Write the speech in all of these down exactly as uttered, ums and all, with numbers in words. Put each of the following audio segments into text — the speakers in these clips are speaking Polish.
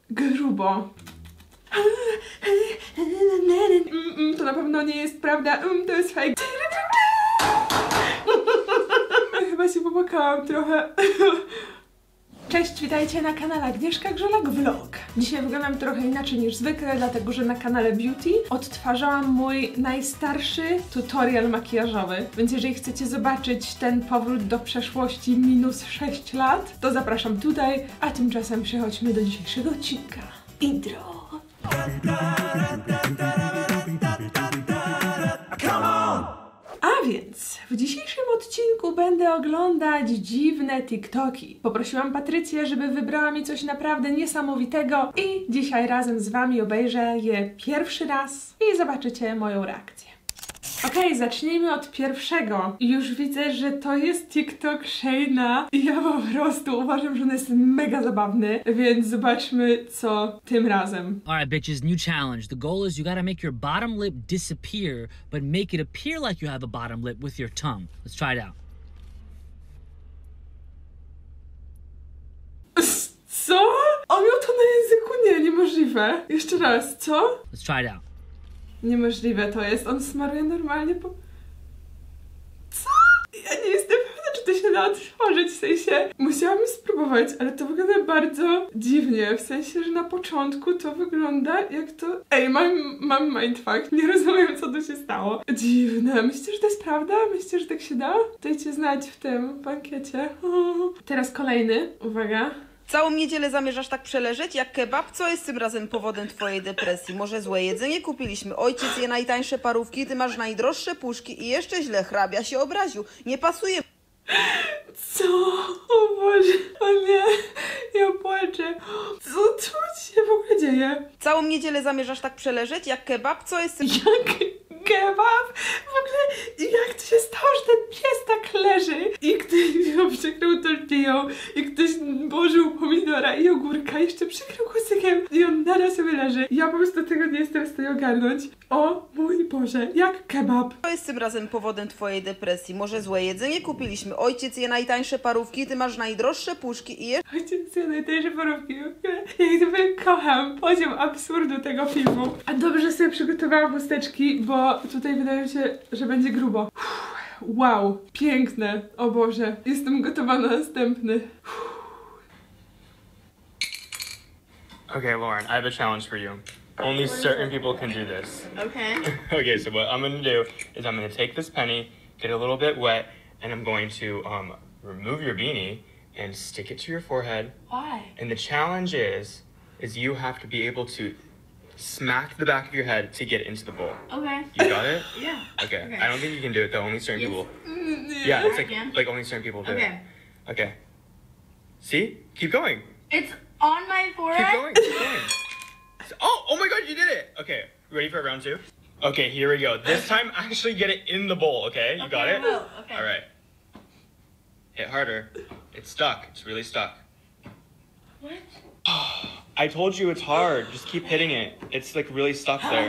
grubo. To na pewno nie jest prawda, to jest fake. Chyba się popłakałam trochę. Cześć, witajcie na kanale Agnieszka Grzelak Vlog. Dzisiaj wyglądam trochę inaczej niż zwykle, dlatego że na kanale Beauty odtwarzałam mój najstarszy tutorial makijażowy. Więc jeżeli chcecie zobaczyć ten powrót do przeszłości minus sześć lat, to zapraszam tutaj, a tymczasem przechodźmy do dzisiejszego odcinka. Intro! A więc w dzisiejszym odcinku będę oglądać dziwne TikToki. Poprosiłam Patrycję, żeby wybrała mi coś naprawdę niesamowitego i dzisiaj razem z wami obejrzę je pierwszy raz i zobaczycie moją reakcję. Okej, okay, zacznijmy od pierwszego. Już widzę, że to jest TikTok Shayna i ja po prostu uważam, że on jest mega zabawny, więc zobaczmy, co tym razem. Alright bitches, new challenge. The goal is you gotta make your bottom lip disappear, but make it appear like you have a bottom lip with your tongue. Let's try it out. Co? On miał to na języku? Nie, niemożliwe. Jeszcze raz, co? Let's try it out. Niemożliwe to jest. On smaruje normalnie po... Co? Ja nie jestem pewna, czy to się da otworzyć, w sensie... Musiałam spróbować, ale to wygląda bardzo dziwnie, w sensie, że na początku to wygląda jak to... Ej, mam, mam mindfuck, nie rozumiem, co tu się stało. Dziwne. Myślicie, że to jest prawda? Myślicie, że tak się da? Dajcie znać w tym, w ankiecie. Teraz kolejny. Uwaga. Całą niedzielę zamierzasz tak przeleżeć jak kebab? Co jest tym razem powodem twojej depresji? Może złe jedzenie kupiliśmy? Ojciec je najtańsze parówki, ty masz najdroższe puszki i jeszcze źle, hrabia się obraził. Nie pasuje. Co? O Boże, o nie, ja płaczę. Co tu się w ogóle dzieje? Całą niedzielę zamierzasz tak przeleżeć jak kebab? Co jest tym... Jak kebab? W ogóle jak to się stało, że ten pies tak leży i ktoś go przykrył tortillą i ktoś położył pomidora i ogórka, jeszcze przykrył kucykiem i on nadal sobie leży. Ja po prostu tego nie jestem w stanie ogarnąć. O mój Boże, jak kebab? Co jest tym razem powodem twojej depresji? Może złe jedzenie kupiliśmy? Ojciec je najtańsze parówki, ty masz najdroższe puszki i jeszcze... Ojciec je najtańsze parówki. Jak gdyby kocham poziom absurdu tego filmu. A dobrze, że sobie przygotowałam chusteczki, bo tutaj wydaje mi się, że będzie grubo. Wow, piękne. O Boże, jestem gotowa na następny. Okay, Lauren, I have a challenge for you. Only certain people can do this. Okay. Okay, so what I'm gonna do is I'm gonna take this penny, get a little bit wet, and I'm going to um, remove your beanie and stick it to your forehead. Why? And the challenge is, is you have to be able to smack the back of your head to get into the bowl. Okay. You got it? Yeah. Okay. Okay. I don't think you can do it though. Only certain Yes. people. Mm, Yeah, it's like I can. like only certain people do Okay. it. Okay. See? Keep going. It's on my Keep forehead. going. Keep going. Oh, oh my God, you did it. Okay, ready for round two? Okay, here we go. This time, actually get it in the bowl. Okay, you Okay, got I it. will. Okay. All right. Hit harder. It's stuck. It's really stuck. What? I told you it's hard. Just keep hitting it. It's like really stuck there.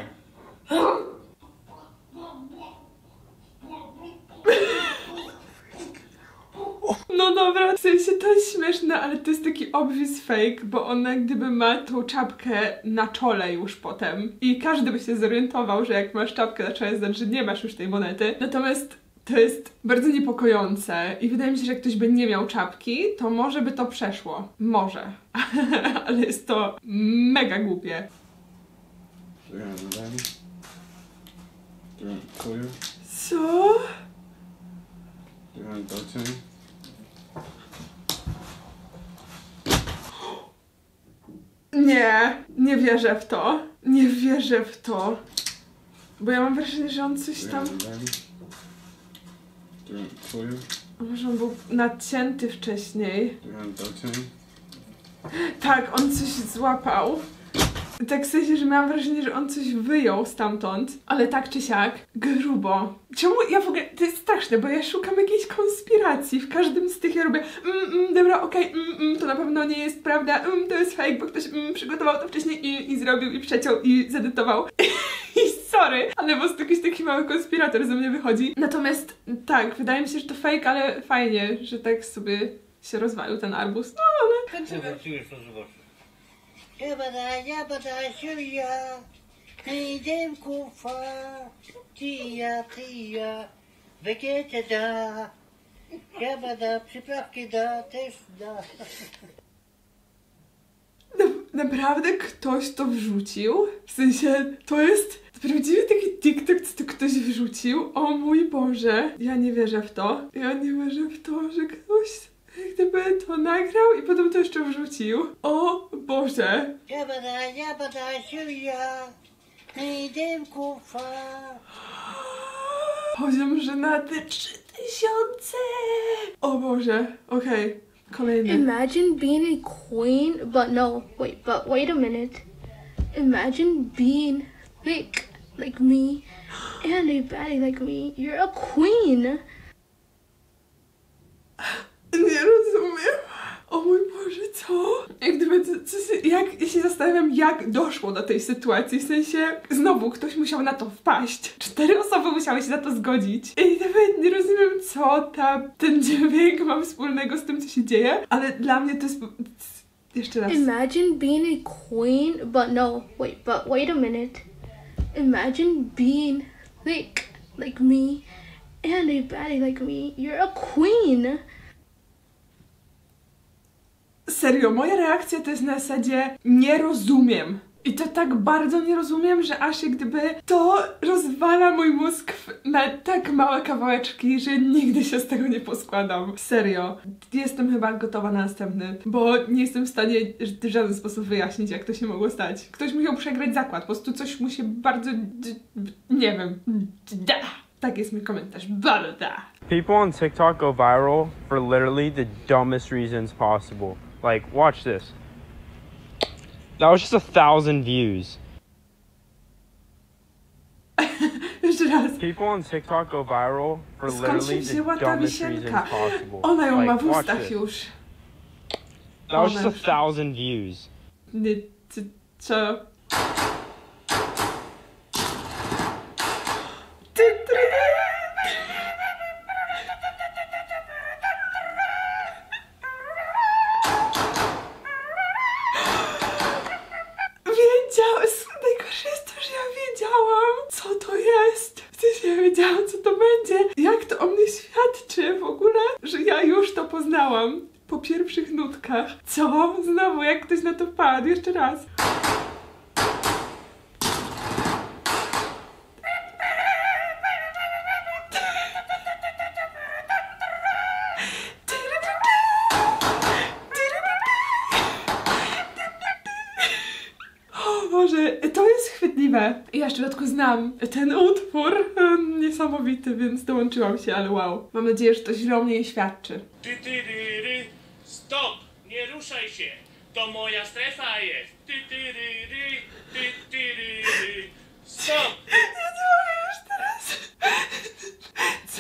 No dobra, w sensie to jest śmieszne, ale to jest taki obvious fake, bo ona jak gdyby ma tą czapkę na czole już potem. I każdy by się zorientował, że jak masz czapkę na czole, znaczy, że nie masz już tej monety. Natomiast to jest bardzo niepokojące i wydaje mi się, że jak ktoś by nie miał czapki, to może by to przeszło. Może. Ale jest to mega głupie. Co? Nie, nie wierzę w to. Nie wierzę w to. Bo ja mam wrażenie, że on coś tam... A może on był nacięty wcześniej? Tak, on coś złapał. Tak w sensie, że miałam wrażenie, że on coś wyjął stamtąd. Ale tak czy siak, grubo. Czemu ja w ogóle... To jest straszne, bo ja szukam jakiejś konspiracji. W każdym z tych ja robię mm, mm, dobra, okej, okay, mm, mm, to na pewno nie jest prawda, mm, to jest fake, bo ktoś mm, przygotował to wcześniej i, i zrobił, i przeciął, i zedytował. I sorry, ale po prostu jakiś taki mały konspirator ze mnie wychodzi. Natomiast tak, wydaje mi się, że to fake, ale fajnie, że tak sobie się rozwalił ten arbuz. No ale... Yabada yabada shuya, nejdem kufa, tija tija, wegete da, yabada przyprawki da, też da. Na, naprawdę ktoś to wrzucił? W sensie, to jest prawdziwy taki TikTok, co to ktoś wrzucił? O mój Boże, ja nie wierzę w to. Ja nie wierzę w to, że ktoś gdyby to nagrał i potem to jeszcze wrzucił. O Boże. Yabada yabada shuya, nejdem kufa. Poziom żenady trzy tysiące. O Boże, okej. Okay. Kolejny. Imagine being a queen, but no, wait, but wait a minute. Imagine being thick like me and a baddie like me. You're a queen. Nie rozumiem. O mój Boże, co? Jak gdyby, co, co się, jak, ja się zastanawiam, jak doszło do tej sytuacji. W sensie, znowu ktoś musiał na to wpaść. Cztery osoby musiały się na to zgodzić. I nawet nie rozumiem, co ta, ten dźwięk ma wspólnego z tym, co się dzieje. Ale dla mnie to jest... Jeszcze raz. Imagine being a queen, but no, wait, but wait a minute. Imagine being thick like me and a baddie like me. You're a queen. Serio, moja reakcja to jest na zasadzie nie rozumiem. I to tak bardzo nie rozumiem, że aż jak gdyby to rozwala mój mózg na tak małe kawałeczki, że nigdy się z tego nie poskładam. Serio. Jestem chyba gotowa na następny, bo nie jestem w stanie w żaden sposób wyjaśnić, jak to się mogło stać. Ktoś musiał przegrać zakład, po prostu coś mu się bardzo... nie wiem... da. Tak jest mój komentarz. Bada. People on TikTok go viral for literally the dumbest reasons possible. Like, watch this. That was just a thousand views. Jeszcze raz. People on TikTok go viral for Skąd się literally wzięła the ta dumbest wisienka? reasons possible. Ona ją like, ma w watch ustach this. już. That was Ona just a już. thousand views. Nie, co? co? Ty, ty, Wiedziałam, najgorsze jest to, że ja wiedziałam, co to jest. W sensie ja wiedziałam, co to będzie. Jak to o mnie świadczy w ogóle, że ja już to poznałam po pierwszych nutkach. Co? Znowu, jak ktoś na to wpadł. Jeszcze raz. O Boże, to jest chwytliwe. Ja jeszcze w dodatku znam ten utwór. Niesamowity, więc dołączyłam się, ale wow. Mam nadzieję, że to źle o mnie nie świadczy. Ty, ty, ry, ry. Stop! Nie ruszaj się! To moja strefa jest! Ty, ty, ry, ry. Ty, ty, ry, ry. Stop! Ja nie mogę już teraz. Co?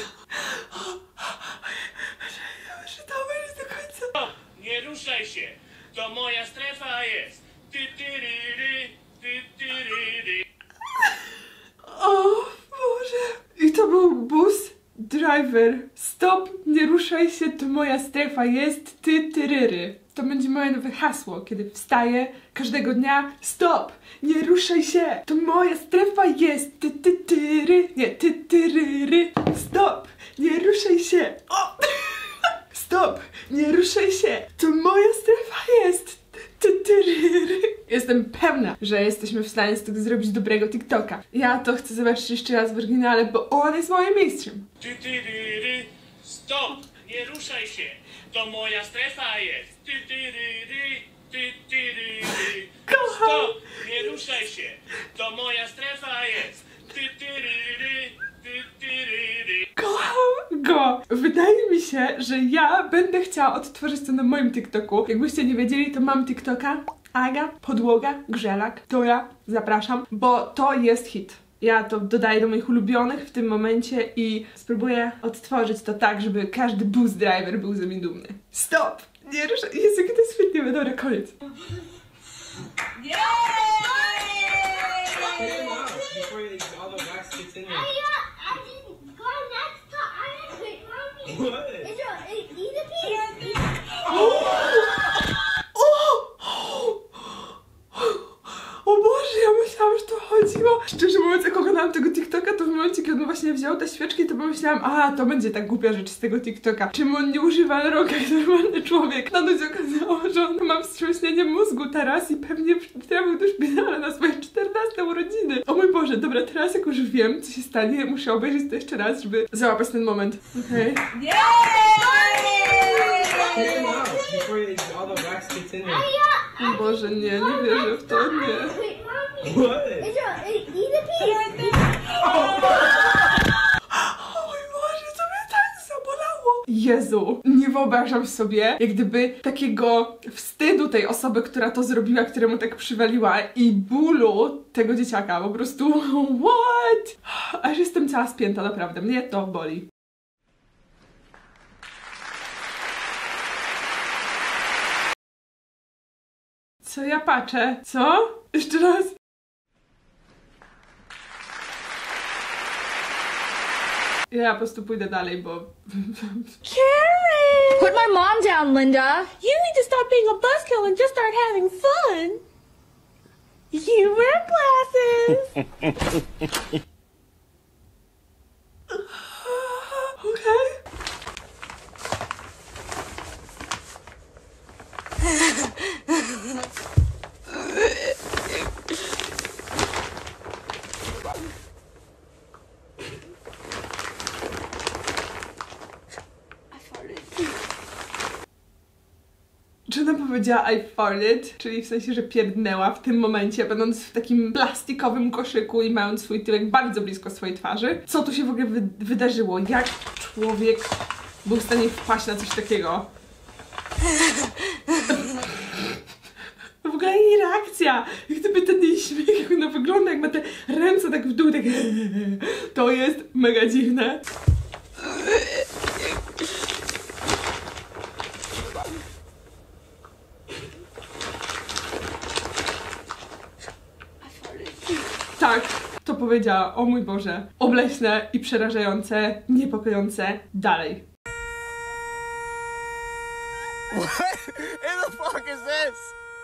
Ja muszę to obejrzeć do końca. Stop! Nie ruszaj się! To moja strefa jest! Ty, ty, ry, ry. Ty, ty, ry, ry. O Boże. I to był bus driver. Stop, nie ruszaj się, to moja strefa jest, ty, tyryry. To będzie moje nowe hasło, kiedy wstaję każdego dnia. Stop, nie ruszaj się, to moja strefa jest, ty, ty, tyry. Nie, ty, tyryry. Stop, nie ruszaj się. O! Stop, nie ruszaj się, to moja strefa jest. Jestem pewna, że jesteśmy w stanie z tego zrobić dobrego TikToka. Ja to chcę zobaczyć jeszcze raz w oryginale, bo on jest moim mistrzem. Ty, ty, ry, ry. Stop! Nie ruszaj się! To moja strefa jest! Ty, ty, ry, ry. Ty, ty, ry, ry. Kocham. Stop! Nie ruszaj się! To moja strefa jest! Ty, ty, ry, ry. Ty, ty, ry, ry. Kocham go! Wydaje mi się, że ja będę chciała odtworzyć to na moim TikToku. Jakbyście nie wiedzieli, to mam TikToka Aga, Podłoga, Grzelak. To ja zapraszam, bo to jest hit. Ja to dodaję do moich ulubionych w tym momencie i spróbuję odtworzyć to tak, żeby każdy bus driver był ze mnie dumny. Stop! Nie ruszaj! Jezu, jakie to jest świetnie. Dobra, koniec. chodziło. Szczerze mówiąc, jak oglądałam tego TikToka, to w momencie, kiedy on właśnie wziął te świeczki, to pomyślałam, a to będzie tak głupia rzecz z tego TikToka. Czym on nie używa rąk jak normalny człowiek. No to się okazało, że on ma wstrząśnienie mózgu teraz i pewnie trafił do szpitala na swoje czternaste urodziny. O mój Boże, dobra, teraz jak już wiem, co się stanie, muszę obejrzeć to jeszcze raz, żeby załapać ten moment. Okej. Okay. O Boże, nie, nie wierzę w to, nie. O mój Boże, co mnie tak zabolało. Jezu, nie wyobrażam sobie, jak gdyby takiego wstydu tej osoby, która to zrobiła, któremu tak przywaliła i bólu tego dzieciaka, po prostu what? Aż jestem cała spięta, naprawdę, mnie to boli. Co ja patrzę? Co? Jeszcze raz. Ja po prostu pójdę dalej, bo... Karen! Put my mom down, Linda. You need to stop being a buzzkill and just start having fun. You wear glasses. Okay. Czy ona powiedziała I farted, czyli w sensie, że pierdnęła w tym momencie, będąc w takim plastikowym koszyku i mając swój tyłek bardzo blisko swojej twarzy? Co tu się w ogóle wy wydarzyło? Jak człowiek był w stanie wpaść na coś takiego? W ogóle jej reakcja, jak gdyby ten jej śmiech, jak ona wygląda, jak ma te ręce tak w dół, tak to jest mega dziwne. Tak, to powiedziała, o mój Boże. Obleśne i przerażające, niepokojące. Dalej. What in the fuck is this?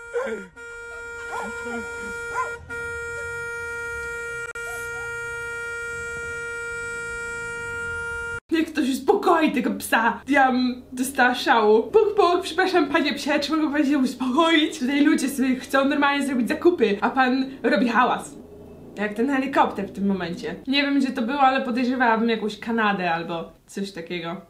Niech ktoś uspokoi tego psa. Ja dostała szału. Puk, puk, przepraszam panie psie, czy mogę powiedzieć uspokoić? Tutaj ludzie sobie chcą normalnie zrobić zakupy, a pan robi hałas. Jak ten helikopter w tym momencie. Nie wiem, gdzie to było, ale podejrzewałabym jakąś Kanadę albo coś takiego.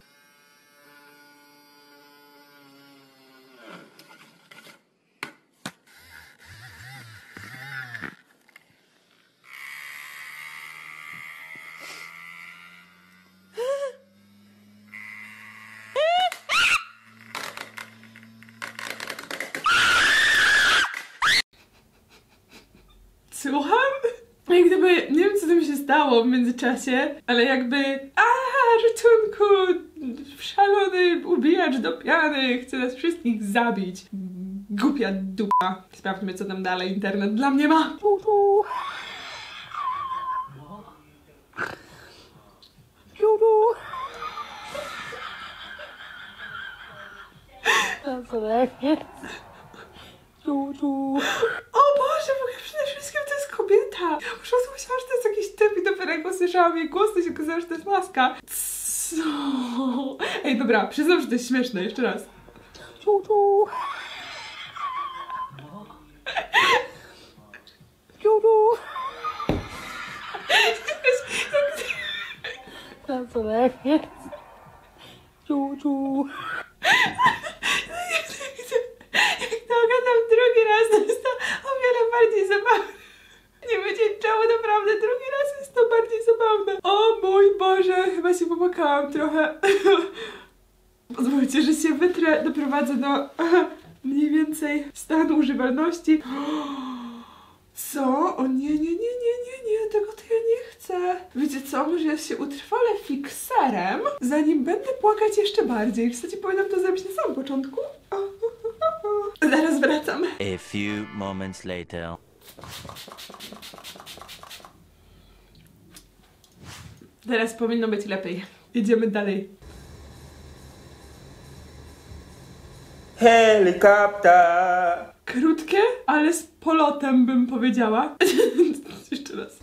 Słucham? Jak gdyby, nie wiem co tam się stało w międzyczasie, ale jakby aaa, ratunku, szalony ubijacz do piany, chce nas wszystkich zabić. Głupia dupa. Sprawdźmy co tam dalej internet dla mnie ma. O Boże, w ogóle przede wszystkim to jest kobieta. Ja muszę myślałam, że to jest jakiś typ i dopiero jak usłyszałam jej głos, to się okazało, że to jest maska. Co? Ej, dobra, przyznam, że to jest śmieszne. Jeszcze raz. Jak to oglądam drugi raz, to jest to o wiele bardziej zabawne. Nie wiedzieć czemu, naprawdę drugi raz jest to bardziej zabawne. O mój Boże, chyba się popłakałam trochę. Pozwólcie, że się wytrę, doprowadzę do mniej więcej stanu używalności. Co? O nie, nie, nie, nie, nie, nie, tego to ja nie chcę. Wiecie co, może ja się utrwalę fikserem, zanim będę płakać jeszcze bardziej. W zasadzie powinnam to zrobić na samym początku. Zaraz wracam. A few moments later. Teraz powinno być lepiej. Jedziemy dalej. Helicopter. Krótkie, ale z polotem bym powiedziała. Jeszcze raz.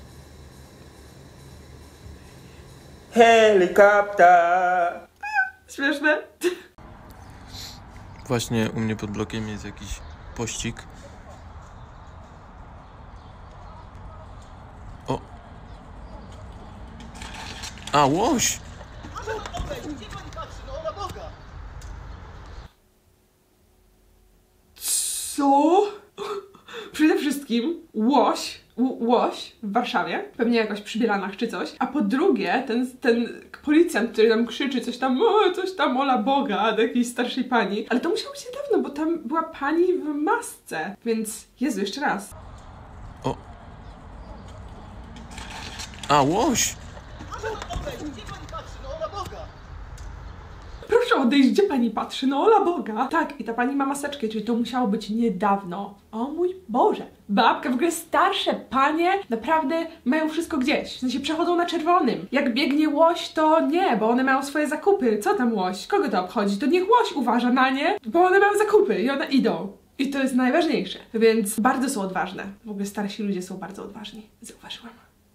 Helikopter! Śmieszne? Właśnie u mnie pod blokiem jest jakiś pościg. O! A, łoś! Co? Przede wszystkim łoś, łoś w Warszawie, pewnie jakoś przy Bielanach czy coś, a po drugie ten, ten policjant, który tam krzyczy coś tam, o, coś tam ola Boga do jakiejś starszej pani, ale to musiało być niedawno, bo tam była pani w masce, więc Jezu, jeszcze raz. O! A, łoś! Proszę odejść, gdzie pani patrzy? No ola Boga. Tak, i ta pani ma maseczkę, czyli to musiało być niedawno. O mój Boże. Babka, w ogóle starsze panie naprawdę mają wszystko gdzieś. W sensie przechodzą na czerwonym. Jak biegnie łoś, to nie, bo one mają swoje zakupy. Co tam łoś? Kogo to obchodzi? To niech łoś uważa na nie, bo one mają zakupy i one idą. I to jest najważniejsze. Więc bardzo są odważne. W ogóle starsi ludzie są bardzo odważni. Zauważyłam.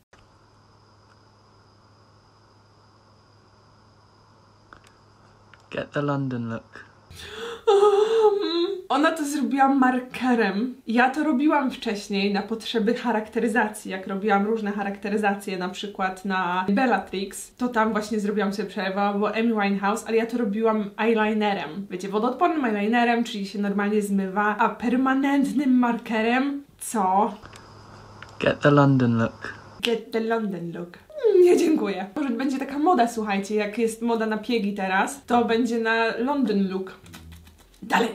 Get the London look. Um, ona to zrobiła markerem. Ja to robiłam wcześniej na potrzeby charakteryzacji. Jak robiłam różne charakteryzacje, na przykład na Bellatrix, to tam właśnie zrobiłam sobie przerwę, bo Amy Winehouse, ale ja to robiłam eyelinerem. Wiecie, wodoodpornym eyelinerem, czyli się normalnie zmywa, a permanentnym markerem, co? Get the London look. Get the London look. Nie, dziękuję. Może będzie taka moda, słuchajcie, jak jest moda na piegi teraz, to będzie na London look. Dalej.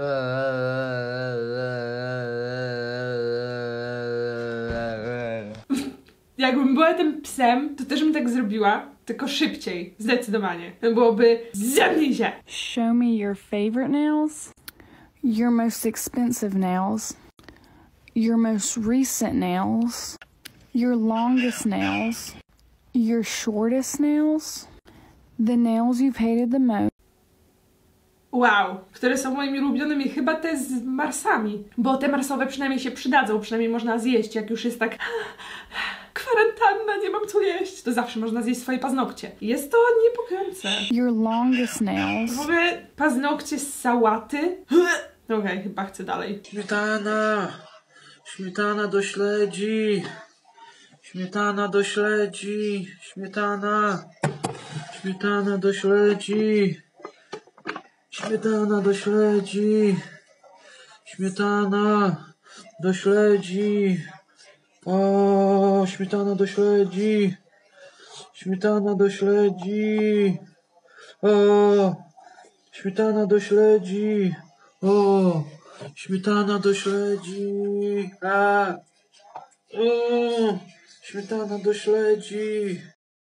Jakbym była tym psem, to też bym tak zrobiła, tylko szybciej, zdecydowanie. To byłoby zemnij się. Show me your favorite nails, your most expensive nails, your most recent nails, your longest nails, your shortest nails, the nails you've hated the most. Wow, które są moimi ulubionymi, chyba te z marsami, bo te marsowe przynajmniej się przydadzą, przynajmniej można zjeść, jak już jest tak kwarantanna, nie mam co jeść, to zawsze można zjeść swoje paznokcie. Jest to niepokojące. Your longest nails. W ogóle paznokcie z sałaty? Okej, okay, chyba chcę dalej. Śmietana! Śmietana do śledzi! Śmietana do śledzi! Śmietana! Śmietana do śledzi! Śmietana do śledzi! Śmietana do śledzi! O, śmietana do śledzi! Śmietana do śledzi! O, śmietana do śledzi! O, śmietana do śledzi! A! O, śmietana do śledzi!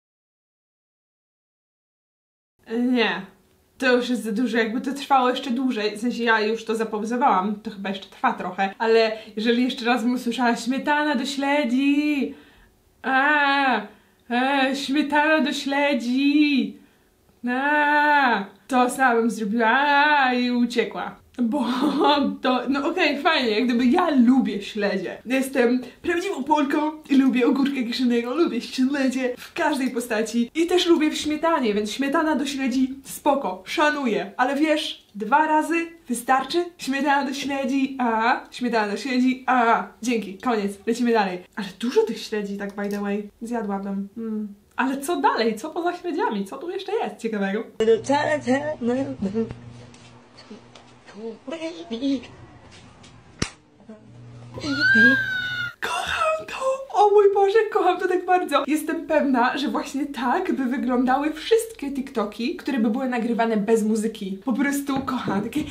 Nie. To już jest za dużo, jakby to trwało jeszcze dłużej, w sensie ja już to zapauzowałam, to chyba jeszcze trwa trochę, ale jeżeli jeszcze raz bym usłyszała śmietana do śledzi, a, a, śmietana do śledzi, a, to sama bym zrobiła a, i uciekła. Bo to, no okej, okay, fajnie, jak gdyby ja lubię śledzie. Jestem prawdziwą Polką i lubię ogórka kiszonego, lubię śledzie w każdej postaci i też lubię w śmietanie, więc śmietana do śledzi spoko, szanuję. Ale wiesz, dwa razy wystarczy? Śmietana do śledzi, a śmietana do śledzi, a dzięki, koniec, lecimy dalej. Ale dużo tych śledzi, tak by the way, zjadłabym. Mm. Ale co dalej? Co poza śledziami? Co tu jeszcze jest ciekawego? Kocham to! O mój Boże, kocham to tak bardzo! Jestem pewna, że właśnie tak by wyglądały wszystkie TikToki, które by były nagrywane bez muzyki. Po prostu kocham takie...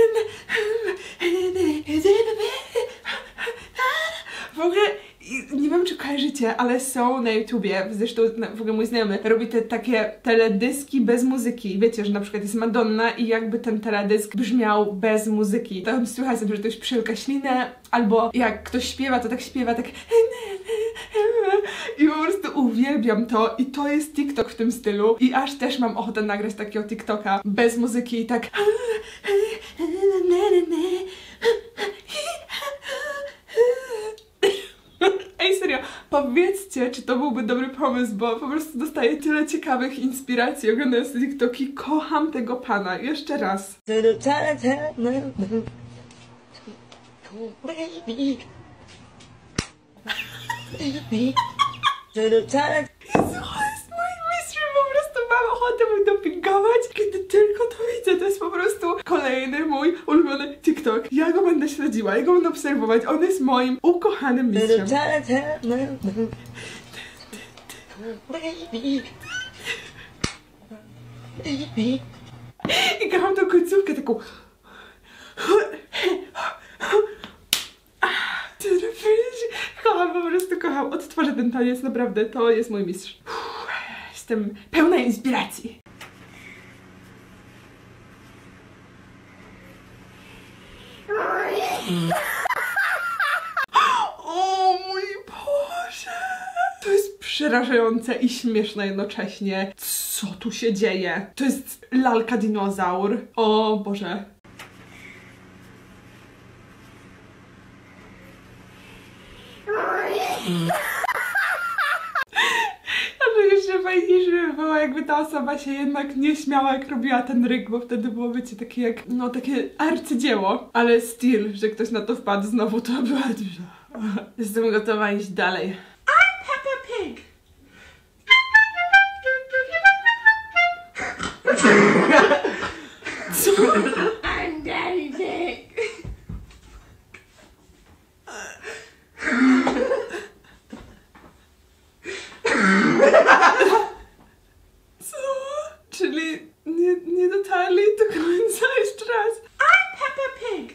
W ogóle nie wiem, czy kojarzycie, ale są na YouTubie, zresztą w ogóle mój znajomy robi te takie teledyski bez muzyki. Wiecie, że na przykład jest Madonna i jakby ten teledysk brzmiał bez muzyki. To słychać sobie, że ktoś przyłyka ślinę, albo jak ktoś śpiewa, to tak śpiewa, tak... I po prostu uwielbiam to i to jest TikTok w tym stylu i aż też mam ochotę nagrać takiego TikToka bez muzyki i tak... powiedzcie, czy to byłby dobry pomysł, bo po prostu dostaję tyle ciekawych inspiracji oglądając te TikToki. Kocham tego pana. Jeszcze raz. Jezu, jest mój mistrz, po prostu mam ochotę mój dopingować, kiedy tylko to widzę. To jest po prostu kolejny mój ulubiony TikTok. Ja go będę śledziła, ja go będę obserwować. On jest moim ukochanym mistrzem. I kocham tą końcówkę taką. Kocham, po prostu kocham. Odtworzę ten taniec, naprawdę, to jest mój mistrz. Uff, jestem pełna inspiracji. O mój Boże! To jest przerażające i śmieszne jednocześnie. Co tu się dzieje? To jest lalka dinozaur. O Boże. Ale jeszcze fajniejsze by było, jakby ta osoba się jednak nie śmiała, jak robiła ten ryk, bo wtedy było, wiecie, takie jak, no takie arcydzieło. Ale still, że ktoś na to wpadł znowu, to była dużo. Jestem gotowa iść dalej. I'm Peppa Pig! Co? I'm Daddy Pig. Co? Czyli nie, nie dotarli do końca. Jeszcze raz. I'm Peppa Pig.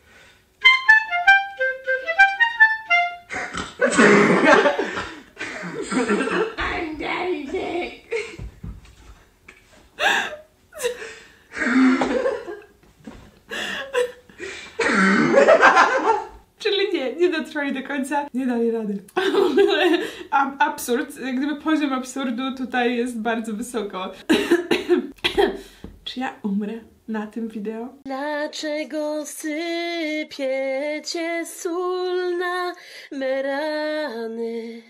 I'm Daddy Pig. Czyli nie, nie dotrwali do końca, nie dali rady. Ab absurd, jak gdyby poziom absurdu tutaj jest bardzo wysoko. Czy ja umrę na tym wideo? Dlaczego sypiecie sól na me rany?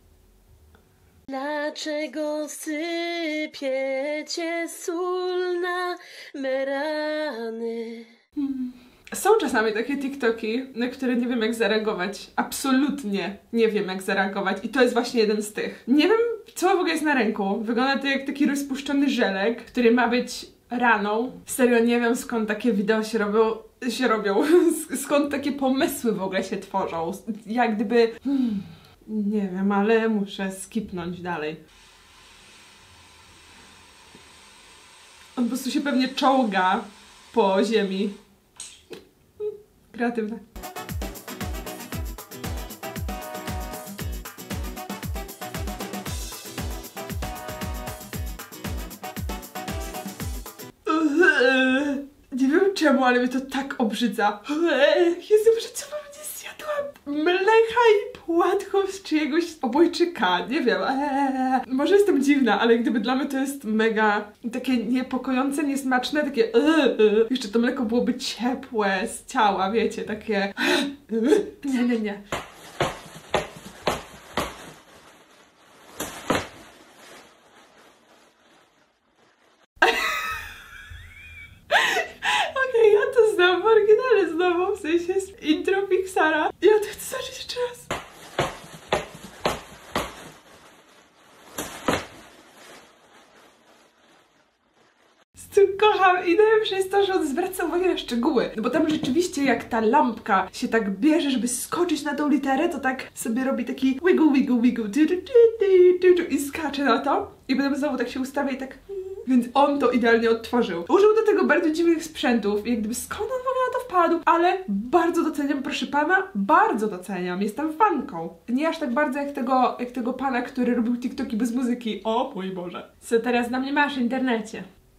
Dlaczego sypiecie sól na me rany? Hmm. Są czasami takie TikToki, na które nie wiem jak zareagować. Absolutnie nie wiem jak zareagować i to jest właśnie jeden z tych. Nie wiem co w ogóle jest na ręku. Wygląda to jak taki rozpuszczony żelek, który ma być raną. Serio nie wiem skąd takie wideo się robią, się robią. Skąd takie pomysły w ogóle się tworzą. Jak gdyby... Hmm, nie wiem, ale muszę skipnąć dalej. On po prostu się pewnie czołga po ziemi. Kreatywne. Nie wiem czemu, ale mnie to tak obrzydza. Jezu, że co bym nie zjadła mleka i płatków z czyjegoś obojczyka. Nie wiem. Eee. Może jestem dziwna, ale gdyby dla mnie to jest mega takie niepokojące, niesmaczne, takie eee. Jeszcze to mleko byłoby ciepłe z ciała, wiecie, takie nie, nie, nie. Okej, ja to znam w oryginale znowu, w sensie z intro Pixara. Ja to chcę zobaczyć jeszcze raz. Z tym kocham i najlepsze jest to, że on zwraca uwagę na szczegóły. No bo tam rzeczywiście jak ta lampka się tak bierze, żeby skoczyć na tą literę, to tak sobie robi taki wiggle, wiggle, wiggle i skacze na to. I potem znowu tak się ustawia i tak... Więc on to idealnie odtworzył. Użył do tego bardzo dziwnych sprzętów, jak gdyby skąd on w ogóle na to wpadł, ale bardzo doceniam, proszę pana, bardzo doceniam, jestem fanką. Nie aż tak bardzo jak tego, jak tego pana, który robił TikToki bez muzyki. O mój Boże. Co teraz na mnie masz w internecie?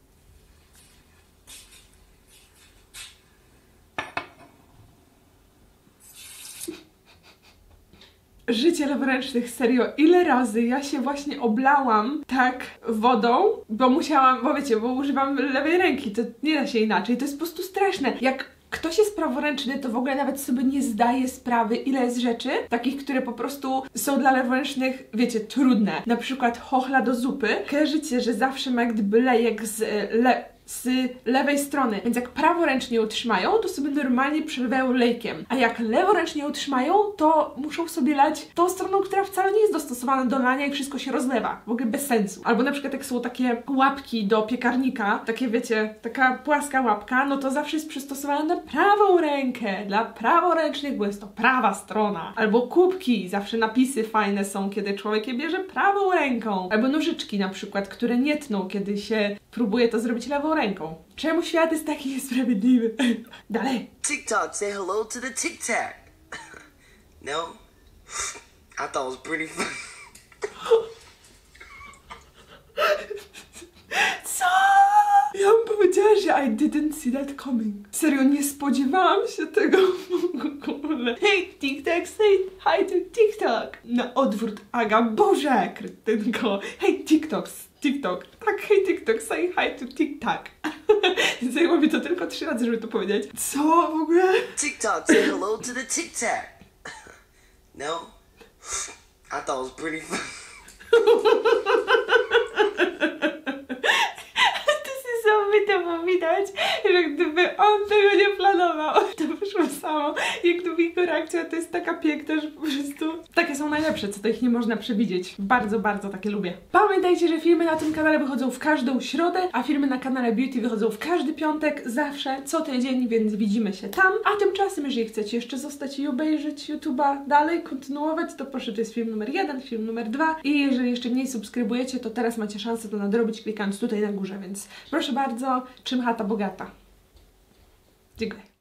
Życie leworęcznych, serio, ile razy ja się właśnie oblałam tak wodą, bo musiałam, bo wiecie, bo używam lewej ręki, to nie da się inaczej, to jest po prostu straszne. Jak Ktoś jest praworęczny, to w ogóle nawet sobie nie zdaje sprawy, ile jest rzeczy, takich, które po prostu są dla leworęcznych, wiecie, trudne. Na przykład chochla do zupy. Kojarzycie, że zawsze ma jak gdyby lejek z le z lewej strony, więc jak praworęcznie utrzymają, to sobie normalnie przelewają lejkiem, a jak leworęcznie utrzymają, to muszą sobie lać tą stroną, która wcale nie jest dostosowana do lania i wszystko się rozlewa, w ogóle bez sensu. Albo na przykład jak są takie łapki do piekarnika, takie wiecie, taka płaska łapka, no to zawsze jest przystosowana na prawą rękę, dla praworęcznych, bo jest to prawa strona. Albo kubki, zawsze napisy fajne są, kiedy człowiek je bierze prawą ręką. Albo nożyczki na przykład, które nie tną, kiedy się próbuje to zrobić lewą ręką. Czemu świat jest taki niesprawiedliwy? Dalej. TikTok, say hello to the tic-tac. No? I thought it was pretty fun. Co? Ja bym powiedziała, że I didn't see that coming. Serio, nie spodziewałam się tego w ogóle. Hej, TikTok, say hi to TikTok. Na odwrót, Aga, Boże, kretynko. Hej, TikTok, TikTok. Tak, hej, TikTok, say hi to TikTok. Zajęło mi to tylko trzy razy, żeby to powiedzieć. Co w ogóle? TikTok, say hello to the tic-tac. No? I thought it was pretty fun. To widać, że gdyby on tego nie planował, to wyszło samo. Jak gdyby jego reakcja to jest taka piękna, że po prostu takie są najlepsze, co to ich nie można przewidzieć. Bardzo, bardzo takie lubię. Pamiętajcie, że filmy na tym kanale wychodzą w każdą środę, a filmy na kanale Beauty wychodzą w każdy piątek, zawsze, co tydzień, więc widzimy się tam. A tymczasem, jeżeli chcecie jeszcze zostać i obejrzeć YouTube'a dalej, kontynuować, to proszę, to jest film numer jeden, film numer dwa i jeżeli jeszcze mniej subskrybujecie, to teraz macie szansę to nadrobić klikając tutaj na górze, więc proszę bardzo, czym chata bogata. Dziękuję.